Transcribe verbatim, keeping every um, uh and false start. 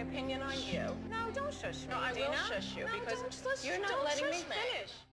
opinion on you. No, don't shush me, No, I will Dina. shush you no, because don't, listen, you're not don't letting me shush finish.